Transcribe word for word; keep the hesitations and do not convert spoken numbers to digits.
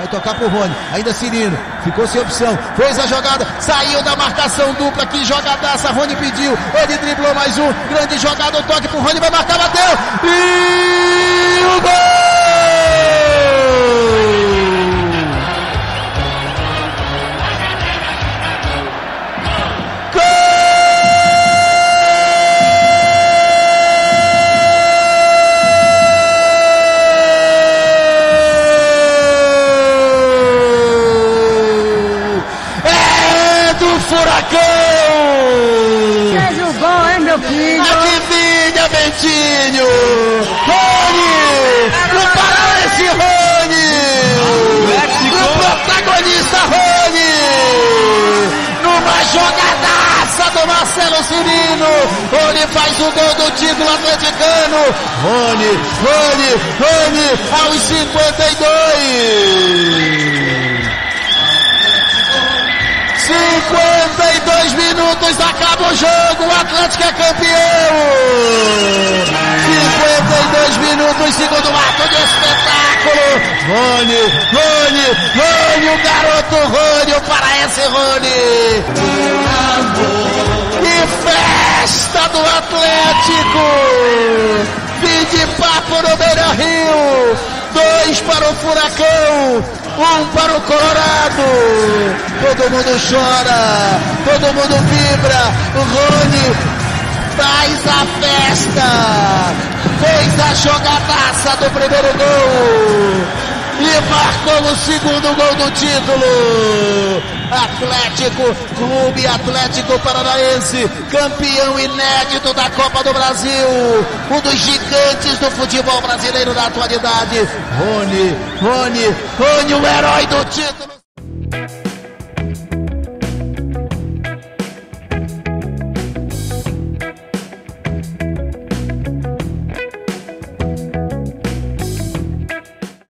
Vai tocar pro Rony, ainda Cirino, ficou sem opção, fez a jogada, saiu da marcação dupla, que jogadaça, Rony pediu, ele driblou mais um, grande jogada, o toque pro Rony, vai marcar, bateu, e o gol! Furacão! Fez o gol, hein, meu filho? Adivinha, Bentinho! Rony! No Pará esse Rony! O protagonista Rony! Numa jogadaça do Marcelo Cirino! Rony faz o gol do título atleticano! Rony, Rony, Rony aos cinquenta e dois! cinquenta e dois minutos, acaba o jogo, o Atlético é campeão! cinquenta e dois minutos, segundo ato de espetáculo! Rony, Rony, Rony, o garoto Rony, o paraense Rony! Que festa do Atlético! Fim de papo no Beira-Rio! Dois para o Furacão! Um para o Colorado, todo mundo chora, todo mundo vibra, o Rony faz a festa, fez a jogadaça do primeiro gol e marcou o segundo gol do título. Atlético, Clube Atlético Paranaense, campeão inédito da Copa do Brasil, um dos gigantes do futebol brasileiro da atualidade. Rony, Rony, Rony, o herói do título.